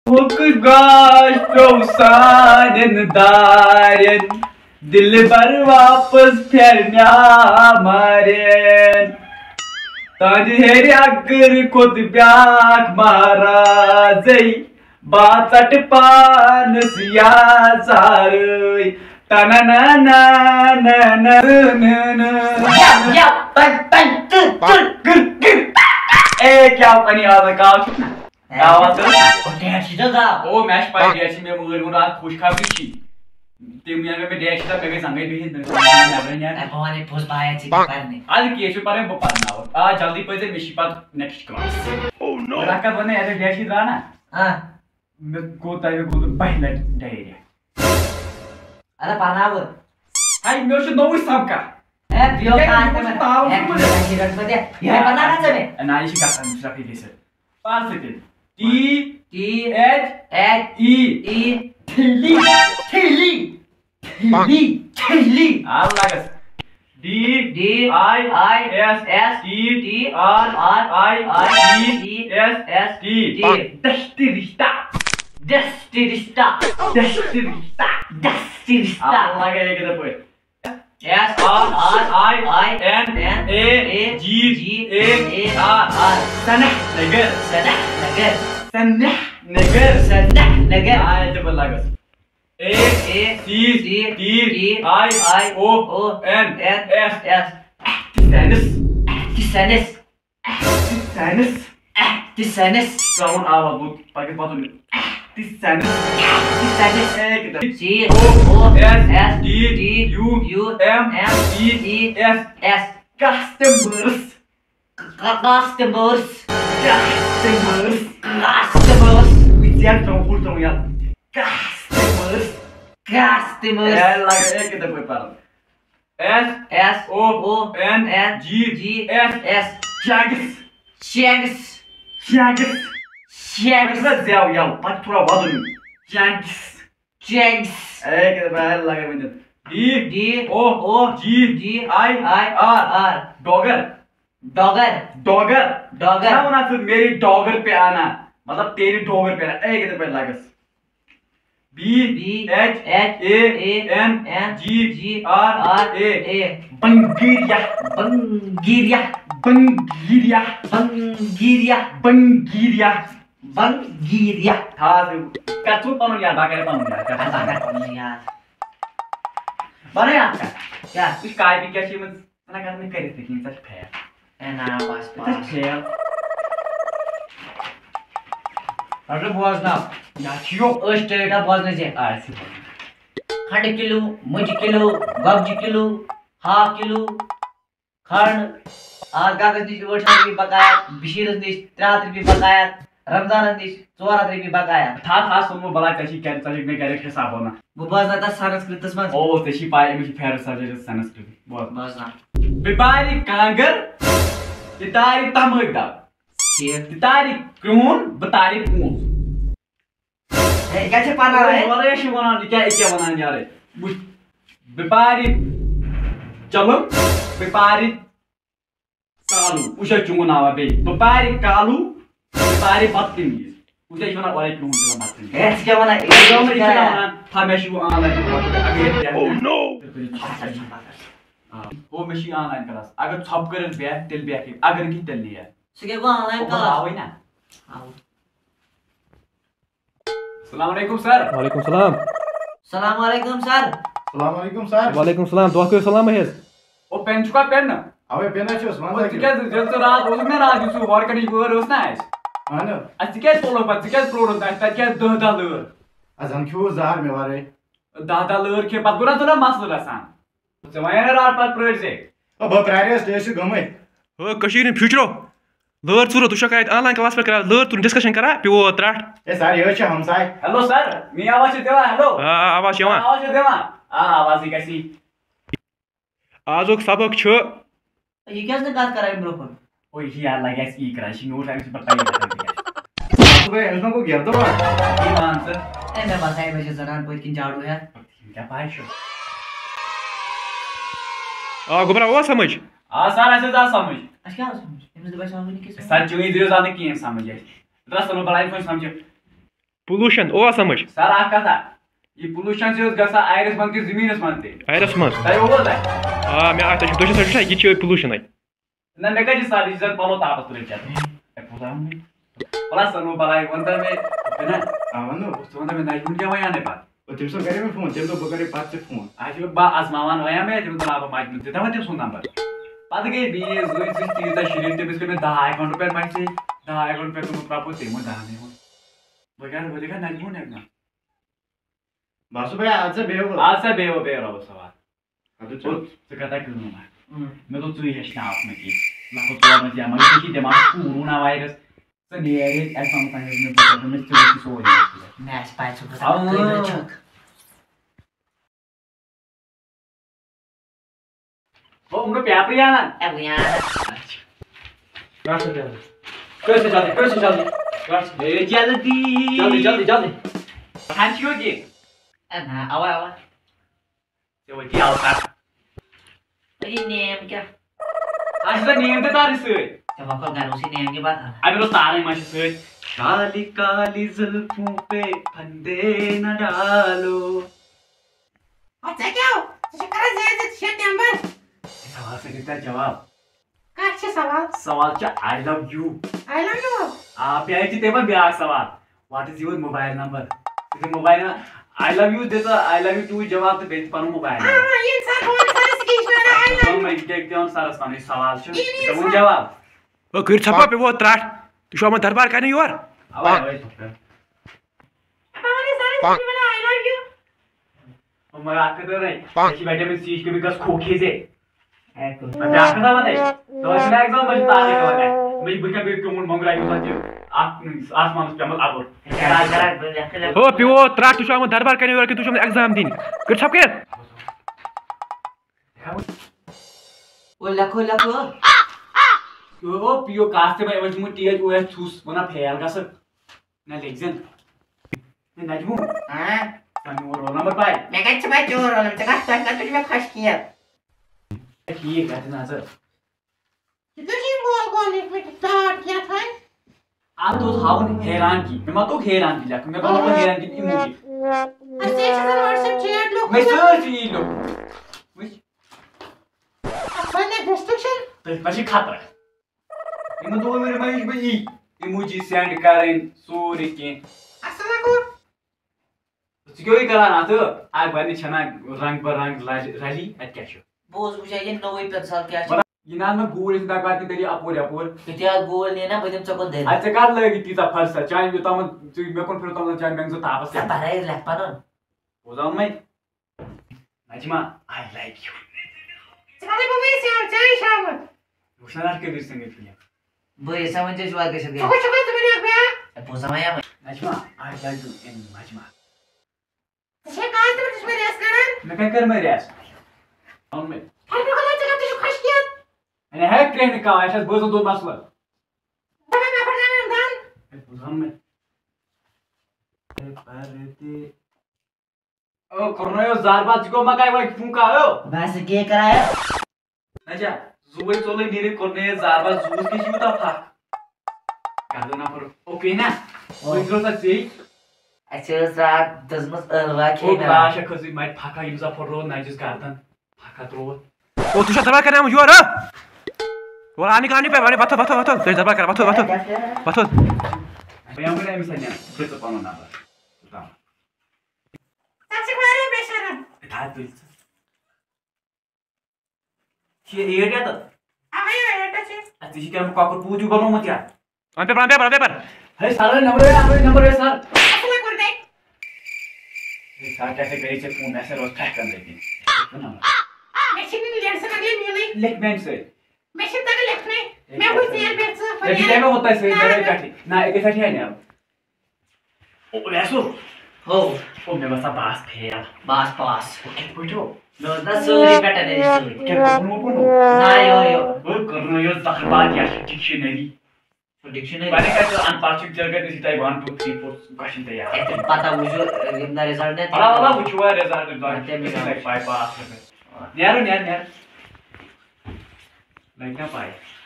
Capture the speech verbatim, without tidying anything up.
दारन दिल भर वापस फेरना मारेन ताज हेरे अगर खुद ब्याक महाराजै बातट पान सिया सारे तना ना ना ना ना ना या तक तक गिर गिर ए क्या पनी आवाज का आवाज ओ डैश दा ओ मैच पाई डैश में मुगर मुरा खुश खाबी छी ते मिया में डैश दा मेगे संगे भी हिंद में यार भवानी पोस पाया छी पारने आज के छ पारे बपारना आ जल्दी पजे मेशी पात नेक्स्ट क्लास ओ नो राका बने ऐसे डैश दा ना हां मैं गोता है गो पहला डायरी अरे पानाव हाय मेरे से नोवी सबका ए बियो का में ए रट बदे ये पता ना चले ना इसी का दूसरा फिर से पांच second T T H H E E थैली थैली थैली थैली आ लागस D D I I S S T T R R I I E S S T T दस्ती रिश्ता dusty rista dusty rista dusty rista लगा एक दफे S R R I I N N A G G A R R सनह नगर सनह नगर सनह नगर सनह नगर आए जब लगा A A C C T T I I O O N N S S Tisanus Tisanus Tisanus Tisanus sound आवाज बहुत पाके बात नहीं Tisanus Tisanus C O O S S D D U U M M E E S S customers customers customers customers विचार तो full तो यार customers customers यार लगा एक तो कोई पार S S O O N N G G S S Shags Shags Shags Shags जाओ याओ पाँच थोड़ा वादो नहीं Shags Shags एक तो बाहर लगा बंदे D D O O G G I I R R Dogger Dogger Dogger Dogger क्या बना तू मेरी डॉगर पे आना मतलब तेरी डॉगर पे आना एक तो पहले लगा B B H H A A N N G G R R A A Bangiria Bangiria Bangiria Bangiria Bangiria Bangiria था कच्चू पानो यार बाकी पानो यार क्या बाकी पानो यार बने यार क्या कुछ काय भी क्या चीज़ में ना करने करे थे कि सच फेयर है ना पास पास फेयर अरे बॉस ना याचियो अस्टेटा बॉस ने जे आरसी खंड किलो मुझ किलो गब्ज किलो हाफ किलो खंड आज कागज दी वर्ष भी बकाया बिशीर दी त्रात भी बकाया रमजान दी चौरात भी बकाया था था सुनो बला कशी क्या चलिक में करे हिसाब होना वो बॉस ना संस्कृत में ओ तशी पाए में fair subject Sanskrit boss boss ना बिबारी कांगर तितारी तमगदा तितारी क्रून बतारी पूंछ ए क्या छे पाना है और ये शो बना क्या क्या बना यार बिबारी चलो बिबारी कालू उसे चुंगो नावा बे बिबारी कालू बिबारी बत्तीस उसे बना और एक क्रून जला मारते हैं ऐसे क्या बना एकदम में क्या बना था मैं शो ऑनलाइन ओह नो ओ मशी ऑनलाइन क्लास अगर छप कर बैक तेल बैक अगर की तेल लिया सके वो ऑनलाइन क्लास आओ ना आओ अस्सलाम वालेकुम सर वालेकुम सलाम सलाम वालेकुम सर सलाम वालेकुम सर वालेकुम सलाम दुआ को सलाम है ओ पेन चुका पेन अबे पेन है छो मान जा क्या जल तो रात हो ना रात सु वर कनी वर होस ना हां ना आज क्या पोलो पर क्या प्रोडो ना क्या दह डॉलर आज हम क्यों जार में वारे दह डॉलर के बाद गुरा तो ना मसला रसान तो वयना रात पर प्रोजेक्ट अब प्रायरियस देश गमे हो कशीर फ्यूचरो लर चुरो तु शकायत ऑनलाइन क्लास पे करा लर तु डिस्कशन करा पिओ त्राट ए सर ये छ हमसाय हेलो सर मी आवाज देवा हेलो हां आवाज यवा आवाज देवा हां आवाज कैसी आजोक सबक छ ये कैसे बात कर रहे हैं ब्रो पर ओए यार लगा इस ई क्रैशिंग नोट टाइम से बताइए बे इसमें को घेर दो ये मान सर ए मैं बताए मुझे जरा कोई किन झाड़ू है क्या पाए शो आ गोबरा वो समझ आ सर ऐसे जा समझ अच्छा क्या समझ इनमें तो बस समझ नहीं किस सर जो ही दियो जाने की समझ है रास्ता में बड़ाई कोई समझ pollution ओ समझ सर आ कथा ये pollution से गसा आयरस मन के जमीन मन ते आयरस मन तय हो ता आ मैं आता तो तो ये छ pollution आई ना मैं कजी सारी जन पलो तापस तुले छ ए पूरा में प्लस नो बलाई वंदर में ना आ वनो तो वंदर में नाइ दुनिया वया ने बात ओ तिमसो गरे में फोन तिमसो बगरे पाँच से फोन आज बा आसमान वया में तिम तो आप माइक में देता मैं तिम नंबर पद गई बी जोई जिस चीज दा शरीर ते बिस्कुट में दस अकाउंट रुपए माइक से दस अकाउंट पे तुम प्राप्त ते मो दाने हो बगान बोलेगा नाइ मुन है बासु भाई आज से बेहो आज से बेहो बेहो रहो सवाल अदु चल तो कहता क्यों ना मैं तो तुई है स्टाफ में की ना को तो मैं जामा की दे मा कोरोना वायरस से नेरे ऐसा हम कहीं में बोल में चोरी सो हो जाती मैं स्पाइस को साथ चक ओ उन्हें प्यार प्रिया ना अब यार कैसे जल्दी कैसे जल्दी कैसे जल्दी कैसे जल्दी जल्दी जल्दी जल्दी हांचियो जी ना आवा आवा तो वो क्या होता ये नेम क्या आज तो नेम तो तारी से जब आपका गाना उसी नेम की बात है अभी तो तारे माशी से काली काली जुल्फों पे फंदे न डालो अच्छा क्या हो करा जे सितंबर सवाल से कितना जवाब अच्छा सवाल सवाल क्या I love you I love you आप यार जी तेरा ब्याह सवाल what is your mobile number इसे मोबाइल में आई लव यू देता आई लव यू टू जवाब तो बेच पानो मोबाइल हां ये सर कौन सारे स्कीम में आई लव यू मैं देखते हूं सारा सामने सवाल छो तो जवाब ओ कर छपा पे वो त्राट तू शो में दरबार करने योर अब भाई हमारे सारे स्कीम में आई लव यू ओ मैं आके दे रही ऐसी बैठे में सीट के भी कस खोखे से मैं ब्याह करता बने तो इसने एग्जाम में तारे का बने मैं बुका भी क्यों मंग रहा हूं सच आप आसमान पे अमल आबो करा करा हो पे वो त्राट तू शो में दरबार करने योर कि तू शो में एग्जाम दिन कर छप के ओ लखो लखो ओ पियो कास्ते में एवज मु टीएच ओएस छूस मना फेल गस ना लेक्सन ने नजमु हां सामने रोल नंबर पाए मैं कच्छ में चोर और मैं कच्छ तक तुझे मैं खश किया ठीक है ना सर तुझे बोल बोल एक मिनट स्टार्ट किया था आप तो हाउन हैरान की मैं तो हैरान की जाक मैं तो हैरान की इमोजी अच्छे से व्हाट्सएप चैट लो मैं सर्च ही लो अपने डिस्ट्रक्शन तो पछी खाता इन दो मेरे में में ई इमोजी सेंड करें सोरी के अस्सलाम वालेकुम तो क्यों ही करा ना तो आज बनी छना रंग पर रंग रली अटैचो बोझ बुझाइए नौवीं पेंसिल क्या ये नाम में गोल इस दाकार की तेरी अपोर अपोर क्या गोल ने ना बदम चकोन दे अच्छा कर लगी तीसा फर्स्ट चाय जो तम जो मैं कौन फिर तम चाय मैं जो तापस सब बारे लग पानो हो जाऊं मैं नजमा आई लाइक यू चले बबे से चाय शाम मुशनार के बीच संगे फिल्म वो ऐसा में जो बात कर सकते हैं चको चको तुम्हें क्या पोसा में या नजमा आई लाइक यू इन नजमा से कहां तुम इसमें रेस करन मैं क्या कर मैं रेस और मैं हर को गलत जगह तुझे खुश किया मैंने है ट्रेन का ऐसा बोल दो मसला तब मैं पढ़ना में दान हम में परते ओ कोरोना जार को मकाई वाली फूंका हो बस के कराया अच्छा जुबई चोले नीरे कोने जार बाज जुबस के शिवता था कर ना पर ओके ना ओ इधर तक से अच्छा साथ दसमस अलवा ओ खेना क्लास खसी माइट फाका युजा फरो नाइजस गार्डन फाका त्रो ओ तू शो दरबार करने में योर वो आने का आने पे वाले बात बात बात तेरे दरबार कर बात बात बात मैं हमने मिसanya बेस पानो ना बता सबसे मारे बेशरम था तो ये एरिया तो अबे ये टच अच्छी क्या मैं काकुर पूजू बनो मत यार on paper on paper on paper है सारा नंबर है नंबर नंबर है सर असला कर दे ये सारा कैसे करे से फोन ऐसे रोज ट्रैक कर देती है नंबर मशीन में लेट से अगले मिले लेग बैंड से मशीन तक लेट में मैं वो तेल बेच से ये टाइम में होता है सही मेरे काटी ना एक साथ ही है ना ओ ऐसो हो ओ मेरे पास बास फेल बस पास ओके पूछो नो द सूरी बेटा ने सूरी क्या कौन कौन ना यो यो वो करना यो तखबार या डिक्शनरी डिक्शनरी मैंने कहा तो अनपार्चिक जगह इसी type one two three four question तैयार एक पता मुझे इंदा रिजल्ट ने अला अला which were result is like five pass यार यार यार like ना पाए